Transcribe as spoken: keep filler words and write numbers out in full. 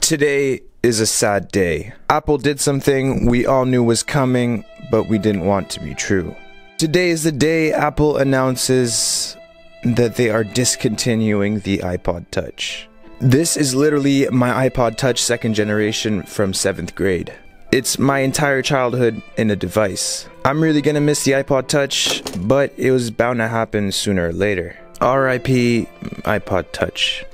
Today is a sad day. Apple did something we all knew was coming, but we didn't want to be true. Today is the day Apple announces that they are discontinuing the iPod Touch. This is literally my iPod Touch second generation from seventh grade. It's my entire childhood in a device. I'm really gonna miss the iPod Touch, but it was bound to happen sooner or later. R I P iPod Touch.